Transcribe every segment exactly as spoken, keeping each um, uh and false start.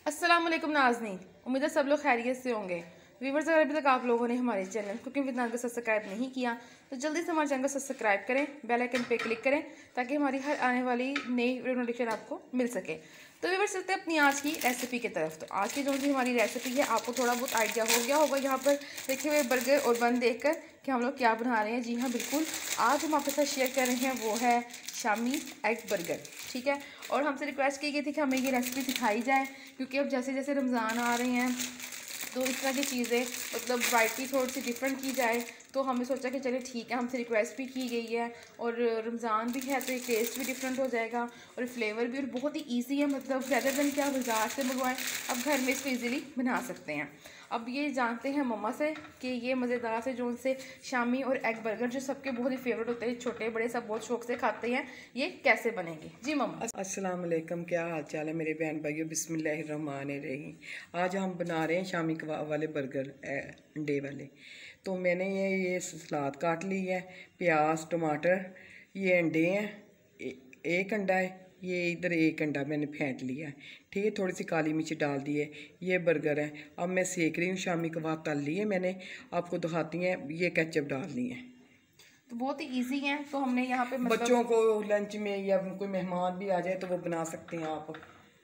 अस्सलाम वालेकुम नाज़नीन, उम्मीद है सब लोग खैरियत से होंगे। व्यूवर्स, अगर अभी तक आप लोगों ने हमारे चैनल कुकिंग विद नाज़ को सब्सक्राइब नहीं किया तो जल्दी से हमारे चैनल को सब्सक्राइब करें, बेल आइकन पे क्लिक करें ताकि हमारी हर आने वाली नई नोटिफिकेशन आपको मिल सके। तो व्यूवर्स, चलते हैं अपनी आज की रेसिपी की तरफ। तो आज की जो सी हमारी रेसिपी है, आपको थोड़ा बहुत आइडिया हो गया होगा यहाँ पर देखे हुए बर्गर और बन देख कर कि हम लोग क्या बना रहे हैं। जी हाँ, बिल्कुल, आज हम आपके साथ शेयर कर रहे हैं वो है शामी एग बर्गर। ठीक है, और हमसे रिक्वेस्ट की गई थी कि हमें ये रेसिपी सिखाई जाए, क्योंकि अब जैसे जैसे रमज़ान आ रहे हैं तो इस तरह की चीज़ें मतलब वैरायटी थोड़ी सी डिफरेंट की जाए। तो हमने सोचा कि चलिए ठीक है, हमसे रिक्वेस्ट भी की गई है और रमज़ान भी है तो एक टेस्ट भी डिफरेंट हो जाएगा और फ्लेवर भी, और बहुत ही इजी है। मतलब ज़्यादा दिन क्या बाज़ार से मंगवाएं, अब घर में इसको इजीली बना सकते हैं। अब ये जानते हैं मम्मा से कि ये मज़ेदार से जो उनसे शामी और एग बर्गर जो सबके बहुत ही फेवरेट होते हैं, छोटे बड़े सब बहुत शौक से खाते हैं, ये कैसे बनेंगे। जी मम्मा। अस्सलाम वालेकुम, क्या हाल चाल है मेरे बहन भाइयों। बिस्मिल्लाहिर्रहमानिर्रहीम। आज हम बना रहे हैं शामी कबाब वाले बर्गर, अंडे वाले। तो मैंने ये ये सलाद काट ली है, प्याज टमाटर, ये अंडे हैं, ए, एक अंडा है, ये इधर एक अंडा मैंने फेंट लिया है। ठीक है, थोड़ी सी काली मिर्च डाल दी है। ये बर्गर है। अब मैं सेक रही हूँ, शामी कबाब तल लिए मैंने, आपको दिखाती हैं। ये केचप डालनी है। तो बहुत ही इजी है। तो हमने यहाँ पे मतलब बच्चों को लंच में या कोई मेहमान भी आ जाए तो वो बना सकते हैं आप।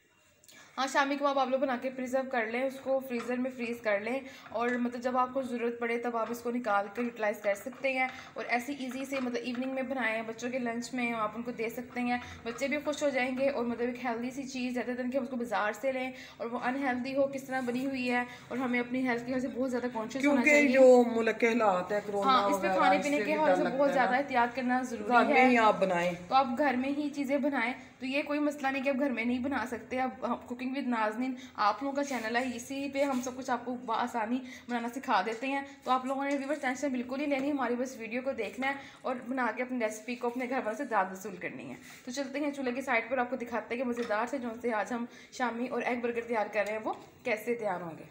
हाँ, शामी कबाब आप लोग बना के प्रिजर्व कर लें, उसको फ्रीज़र में फ्रीज़ कर लें, और मतलब जब आपको ज़रूरत पड़े तब आप इसको निकाल कर यूटिलाइज़ कर सकते हैं। और ऐसी इजी से मतलब इवनिंग में बनाएं, बच्चों के लंच में आप उनको दे सकते हैं, बच्चे भी खुश हो जाएंगे। और मतलब एक हेल्दी सी चीज़, ज़्यादा दिन कि हम उसको बाजार से लें और वो अनहेल्दी हो किस तरह बनी हुई है। और हमें अपनी हेल्थ की वजह से बहुत ज़्यादा कॉन्शियस होना चाहिए, क्योंकि जो मुल्क के हालात है कोरोना हाँ, इस पे खाने पीने के हवाले से बहुत ज़्यादा एहतियात करना ज़रूरी है। ही आप बनाएं तो आप घर में ही चीज़ें बनाएं, तो ये कोई मसला नहीं कि आप घर में नहीं बना सकते। अब कुकिंग विद नाज़नीन आप लोगों का चैनल है, इसी पे हम सब कुछ आपको आसानी बनाना सिखा देते हैं। तो आप लोगों ने व्यूअर्स टेंशन बिल्कुल ही लेनी, हमारी बस वीडियो को देखना है और बना के अपनी रेसिपी को अपने घर वालों से दाद वसूल करनी है। तो चलते हैं चूल्हे की साइड पर, आपको दिखाते हैं कि मज़ेदार से जो से आज हम शामी और एग बर्गर तैयार कर रहे हैं वो कैसे तैयार होंगे।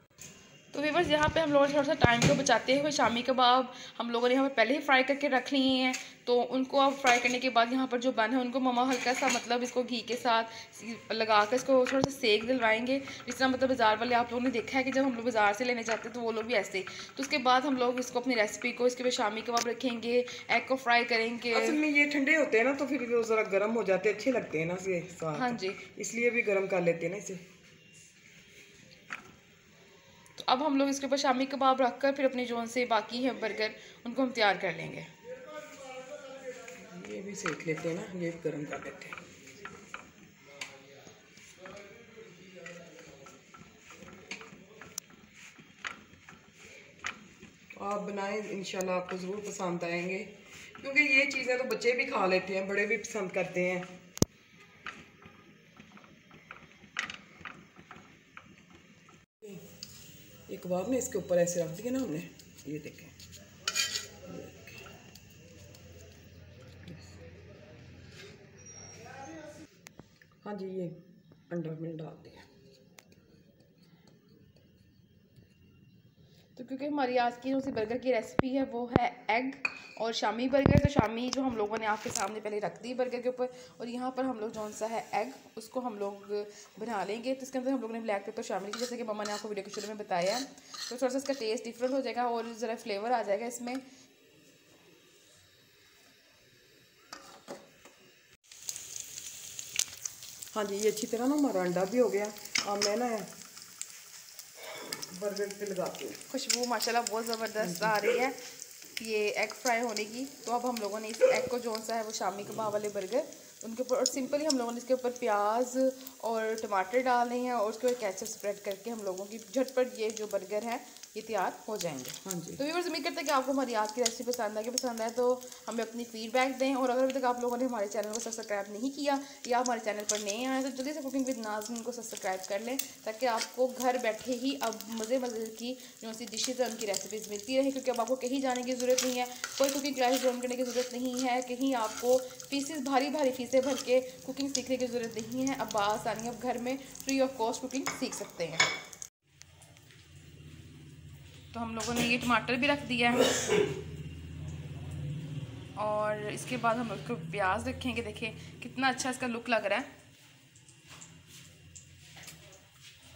तो व्यूअर्स, यहाँ पे हम लोगों ने थोड़ा सा टाइम को बचाते हुए शामी कबाब हम लोगों ने यहाँ पे पहले ही फ्राई करके रख लिए हैं। तो उनको अब फ्राई करने के बाद यहाँ पर जो बन है उनको मम्मा हल्का सा मतलब इसको घी के साथ लगा कर इसको थोड़ा सा सेक दिलवाएंगे, जिस तरह मतलब बाज़ार वाले आप लोगों ने देखा है कि जब हम लोग बाज़ार से लेने जाते हैं तो वो लोग भी ऐसे। तो उसके बाद हम लोग इसको अपनी रेसिपी को इसके बाद शामी कबाब रखेंगे, एग को फ्राई करेंगे। असल में ये ठंडे होते हैं ना तो फिर ज़रा गर्म हो जाते हैं, अच्छे लगते हैं ना। हाँ जी, इसलिए भी गर्म कर लेते हैं ना इसे। तो अब हम लोग इसके ऊपर शामी कबाब रख कर फिर अपनी जोन से बाकी है बर्गर उनको हम तैयार कर लेंगे। ये भी सेक लेते हैं ना, ये भी गर्म कर लेते हैं। आप बनाएं, इंशाल्लाह आपको ज़रूर पसंद आएंगे, क्योंकि ये चीज़ें तो बच्चे भी खा लेते हैं, बड़े भी पसंद करते हैं। ये कबाब ने इसके ऊपर ऐसे रख दिए ना हमने, ये देखें, हाँ जी, ये अंडा मैंने डाल दिया। तो क्योंकि हमारी आज की जो सी बर्गर की रेसिपी है वो है एग और शामी बर्गर, तो शामी जो हम लोगों ने आपके सामने पहले रख दी बर्गर के ऊपर, और यहाँ पर हम लोग जौन सा है एग उसको हम लोग बना लेंगे। तो इसके अंदर हम लोगों ने ब्लैक पेपर शामिल किया, जैसे कि मम्मा ने आपको वीडियो के शुरू में बताया है। तो थोड़ा सा इसका टेस्ट डिफरेंट हो जाएगा और ज़रा फ्लेवर आ जाएगा इसमें। हाँ जी, ये अच्छी तरह ना हमारा अंडा भी हो गया। अब मैं ना बर्गर पे लगाती हूँ। खुशबू माशाल्लाह बहुत ज़बरदस्त आ रही है ये एग फ्राई होने की। तो अब हम लोगों ने इस एग को जो सा है वो शामी कबाब वाले बर्गर उनके ऊपर, और सिंपली हम लोगों ने इसके ऊपर प्याज और टमाटर डालने हैं और उसके ऊपर केचप स्प्रेड करके हम लोगों की झटपट ये जो बर्गर है ये तैयार हो जाएंगे। हाँ जी, तो व्यूअर्स, उम्मीद करते हैं कि आपको हमारी आज की रेसिपी पसंद आए। पसंद आए तो हमें अपनी फीडबैक दें, और अगर अभी तक आप लोगों ने हमारे चैनल को सब्सक्राइब नहीं किया या हमारे चैनल पर नए आए तो जल्दी से कुकिंग विद नाज़नीन को सब्सक्राइब कर लें, ताकि आपको घर बैठे ही अब मज़े मज़े की जो सी डिशेज़ है उनकी रेसिपीज़ मिलती रहे। क्योंकि अब आपको कहीं जाने की ज़रूरत नहीं है, कोई कुकिंग क्लास ज्वाइन करने की ज़रूरत नहीं है, कहीं आपको फीसेस भारी भारी फीसें भर के कुकिंग सीखने की ज़रूरत नहीं है। अब बासानी अब घर में फ्री ऑफ कॉस्ट कुकिंग सीख सकते हैं। तो हम लोगों ने ये टमाटर भी रख दिया है और इसके बाद हम उसको प्याज रखेंगे। देखिए कितना अच्छा इसका लुक लग रहा है।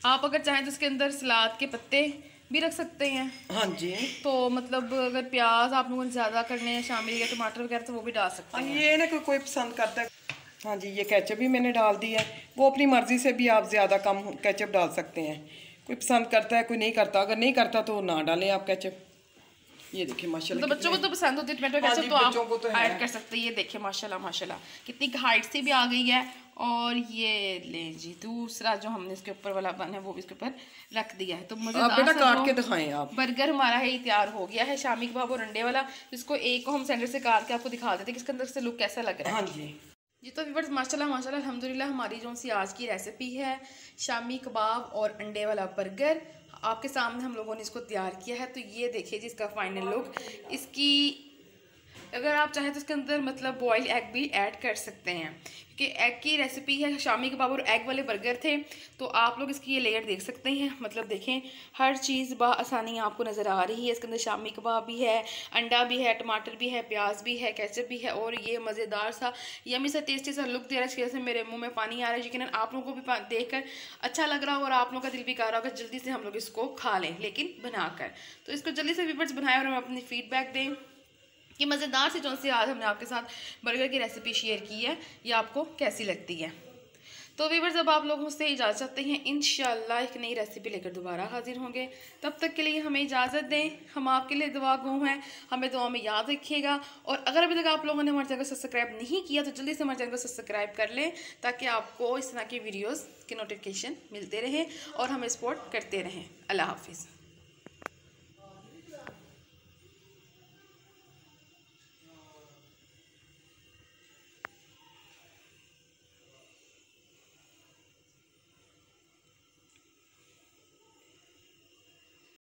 आप अगर चाहें तो इसके अंदर सलाद के पत्ते भी रख सकते हैं। हाँ जी। तो मतलब अगर प्याज आप लोगों ने ज़्यादा करने हैं शामिल या टमाटर वगैरह तो वो भी डाल सकते हैं। ये ना कोई पसंद करता है। हाँ जी, ये केचप भी मैंने डाल दी है। वो अपनी मर्ज़ी से भी आप ज़्यादा कम केचप डाल सकते हैं। कोई पसंद करता है, कोई नहीं करता। अगर नहीं करता तो ना डालें आप केचप। ये देखिए माशाल्लाह, तो बच्चों को तो पसंद होती है टमाटो केचप, तो आप तो ऐड कर सकते हैं। ये देखिए माशाल्लाह माशाल्लाह कितनी हाइट से भी आ गई है। और ये ले जी दूसरा जो हमने इसके ऊपर वाला बन है वो भी इसके ऊपर रख दिया है। तो मजेदार बेटा काट के दिखाएं आप। बर्गर हमारा है तैयार हो गया है, शामी कबाब और अंडे वाला। इसको एक को हम सेंटर से काट के आपको दिखा देते हैं कि इसके अंदर से लुक कैसा लग रहा है। हाँ जी जी तो व्यूअर्स माशाल्लाह माशाल्लाह अल्हम्दुलिल्लाह हमारी जो सी आज की रेसिपी है शामी कबाब और अंडे वाला बर्गर आपके सामने हम लोगों ने इसको तैयार किया है। तो ये देखिए जी इसका फाइनल लुक। इसकी अगर आप चाहें तो इसके अंदर मतलब बॉयल एग भी ऐड कर सकते हैं, क्योंकि एग की रेसिपी है। शामी कबाब और एग वाले बर्गर थे, तो आप लोग इसकी ये लेयर देख सकते हैं। मतलब देखें हर चीज़ बआसानी आपको नज़र आ रही है। इसके अंदर शामी कबाब भी है, अंडा भी है, टमाटर भी है, प्याज भी है, केचप भी है और ये मज़ेदार सा यमी सा टेस्टी सा लुक दे रहा है। इसकी वजह से मेरे मुँह में पानी आ रहा है। यकीनन आप लोगों को भी देख कर अच्छा लग रहा होगा और आप लोगों का दिल भी कर रहा होगा जल्दी से हम लोग इसको खा लें, लेकिन बनाकर। तो इसको जल्दी से व्यूअर्स बनाएं और हमें अपनी फीडबैक दें कि मज़ेदार से जो सी आज हमने आपके साथ बर्गर की रेसिपी शेयर की है ये आपको कैसी लगती है। तो व्यूअर्स अब आप लोग मुझसे इजाज़त चाहते हैं, इंशाल्लाह एक नई रेसिपी लेकर दोबारा हाजिर होंगे। तब तक के लिए हमें इजाज़त दें। हम आपके लिए दुआ गो हैं, हमें दुआ में याद रखिएगा। और अगर अभी तक आप लोगों ने हमारे चैनल को सब्सक्राइब नहीं किया तो जल्दी से हमारे चैनल को सब्सक्राइब कर लें, ताकि आपको इस तरह की वीडियोज़ के नोटिफिकेशन मिलते रहें और हमें सपोर्ट करते रहें। अल्लाह हाफिज़।